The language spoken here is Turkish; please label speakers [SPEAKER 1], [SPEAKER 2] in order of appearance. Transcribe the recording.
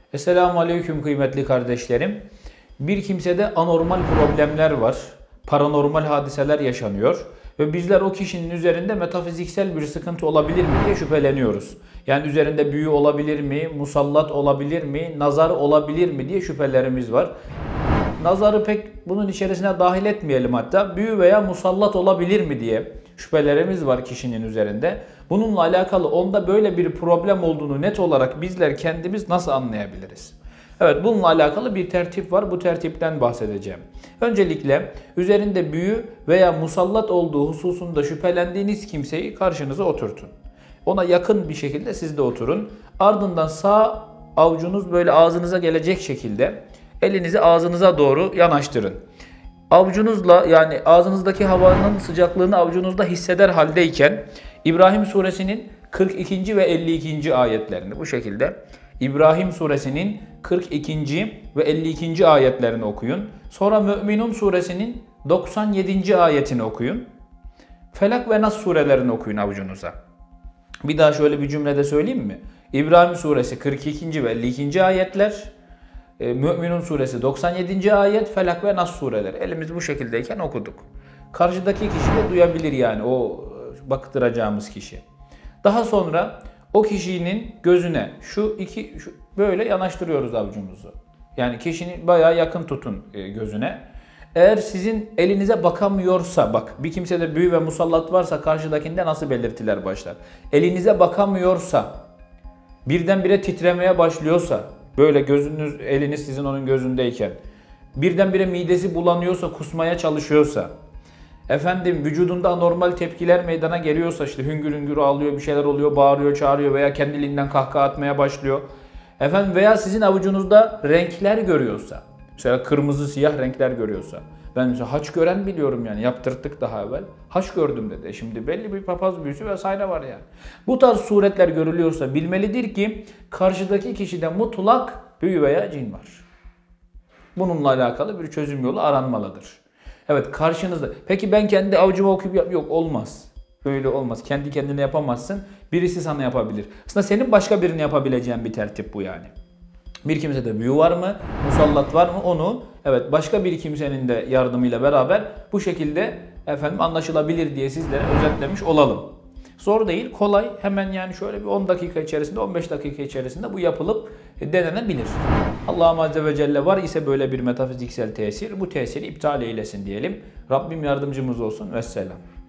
[SPEAKER 1] Esselamu Aleyküm kıymetli kardeşlerim. Bir kimsede anormal problemler var. Paranormal hadiseler yaşanıyor. Ve bizler o kişinin üzerinde metafiziksel bir sıkıntı olabilir mi diye şüpheleniyoruz. Yani üzerinde büyü olabilir mi, musallat olabilir mi, nazar olabilir mi diye şüphelerimiz var. Nazarı pek bunun içerisine dahil etmeyelim hatta. Büyü veya musallat olabilir mi diye şüphelerimiz var kişinin üzerinde. Bununla alakalı onda böyle bir problem olduğunu net olarak bizler kendimiz nasıl anlayabiliriz? Evet, bununla alakalı bir tertip var. Bu tertipten bahsedeceğim. Öncelikle üzerinde büyü veya musallat olduğu hususunda şüphelendiğiniz kimseyi karşınıza oturtun. Ona yakın bir şekilde siz de oturun. Ardından sağ avucunuz böyle ağzınıza gelecek şekilde elinizi ağzınıza doğru yanaştırın. Avucunuzla, yani ağzınızdaki havanın sıcaklığını avucunuzda hisseder haldeyken İbrahim suresinin 42. ve 52. ayetlerini bu şekilde İbrahim suresinin 42. ve 52. ayetlerini okuyun. Sonra Mü'minun suresinin 97. ayetini okuyun. Felak ve Nas surelerini okuyun avucunuza. Bir daha şöyle bir cümlede söyleyeyim mi? İbrahim suresi 42. ve 52. ayetler, Mü'minun suresi 97. ayet, Felak ve Nas sureleri. Elimiz bu şekildeyken okuduk. Karşıdaki kişi de duyabilir, yani o baktıracağımız kişi. Daha sonra o kişinin gözüne böyle yanaştırıyoruz avucumuzu. Yani kişinin bayağı yakın tutun gözüne. Eğer sizin elinize bakamıyorsa, bak bir kimsede büyü ve musallat varsa karşıdakinde nasıl belirtiler başlar? Elinize bakamıyorsa, birdenbire titremeye başlıyorsa, böyle eliniz sizin onun gözündeyken, birdenbire midesi bulanıyorsa, kusmaya çalışıyorsa, vücudunda anormal tepkiler meydana geliyorsa, işte hüngür hüngür ağlıyor, bir şeyler oluyor, bağırıyor, çağırıyor veya kendiliğinden kahkaha atmaya başlıyor. Veya sizin avucunuzda renkler görüyorsa, mesela kırmızı, siyah renkler görüyorsa. Ben mesela haç gören biliyorum, yani yaptırttık daha evvel. Haç gördüm dedi. Şimdi belli bir papaz büyüsü vesaire var yani. Bu tarz suretler görülüyorsa bilmelidir ki karşıdaki kişide mutlak büyü veya cin var. Bununla alakalı bir çözüm yolu aranmalıdır. Evet, karşınızda. Peki ben kendi avucuma okuyup yok, olmaz. Böyle olmaz. Kendi kendine yapamazsın. Birisi sana yapabilir. Aslında senin başka birine yapabileceğin bir tertip bu yani. Bir kimsede büyü var mı, musallat var mı, onu başka bir kimsenin de yardımıyla beraber bu şekilde anlaşılabilir diye sizlere özetlemiş olalım. Zor değil, kolay. Hemen yani şöyle bir 10 dakika içerisinde, 15 dakika içerisinde bu yapılıp denenebilir. Allah Azze ve Celle var ise böyle bir metafiziksel tesir, bu tesiri iptal eylesin diyelim. Rabbim yardımcımız olsun. Vesselam.